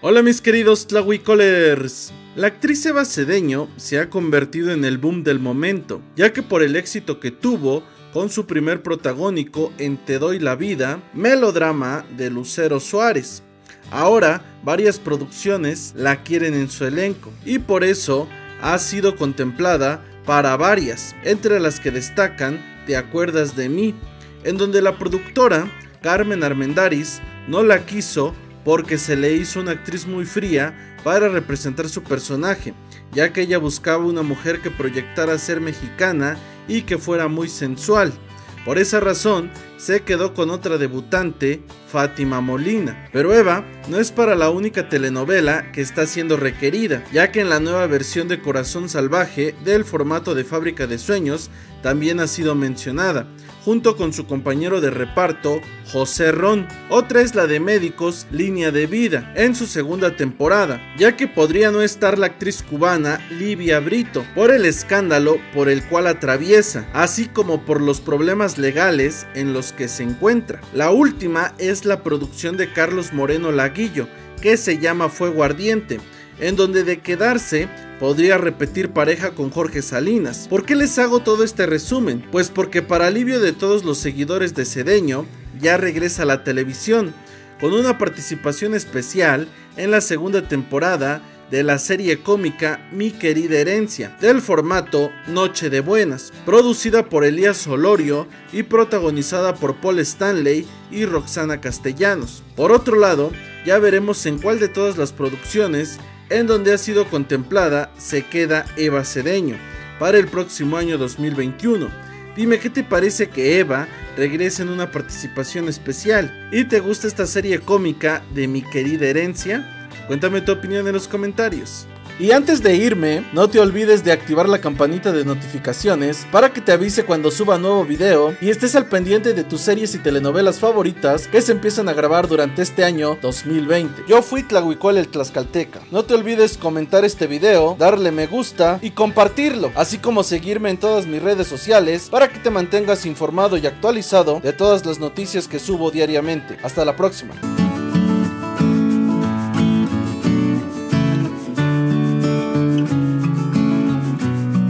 Hola mis queridos Tlahuicolers. La actriz Eva Cedeño se ha convertido en el boom del momento, ya que por el éxito que tuvo con su primer protagónico en Te doy la vida, melodrama de Lucero Suárez. Ahora varias producciones la quieren en su elenco y por eso ha sido contemplada para varias, entre las que destacan Te acuerdas de mí, en donde la productora Carmen Armendáriz no la quiso porque se le hizo una actriz muy fría para representar su personaje, ya que ella buscaba una mujer que proyectara ser mexicana y que fuera muy sensual. Por esa razón se quedó con otra debutante, Fátima Molina. Pero Eva no es para la única telenovela que está siendo requerida, ya que en la nueva versión de Corazón Salvaje del formato de Fábrica de Sueños también ha sido mencionada, junto con su compañero de reparto, José Ron. Otra es la de Médicos Línea de Vida, en su segunda temporada, ya que podría no estar la actriz cubana Livia Brito, por el escándalo por el cual atraviesa, así como por los problemas legales en los que se encuentra. La última es la producción de Carlos Moreno Laguillo, que se llama Fuego Ardiente, en donde de quedarse podría repetir pareja con Jorge Salinas. ¿Por qué les hago todo este resumen? Pues porque para alivio de todos los seguidores de Cedeño, ya regresa a la televisión, con una participación especial en la segunda temporada de la serie cómica Mi Querida Herencia, del formato Noche de Buenas, producida por Elías Olorio y protagonizada por Paul Stanley y Roxana Castellanos. Por otro lado, ya veremos en cuál de todas las producciones en donde ha sido contemplada se queda Eva Cedeño para el próximo año 2021. Dime qué te parece que Eva regrese en una participación especial. ¿Y te gusta esta serie cómica de Mi Querida Herencia? Cuéntame tu opinión en los comentarios. Y antes de irme, no te olvides de activar la campanita de notificaciones para que te avise cuando suba nuevo video y estés al pendiente de tus series y telenovelas favoritas que se empiezan a grabar durante este año 2020. Yo fui Tlahuicol el Tlaxcalteca. No te olvides comentar este video, darle me gusta y compartirlo, así como seguirme en todas mis redes sociales para que te mantengas informado y actualizado de todas las noticias que subo diariamente. Hasta la próxima.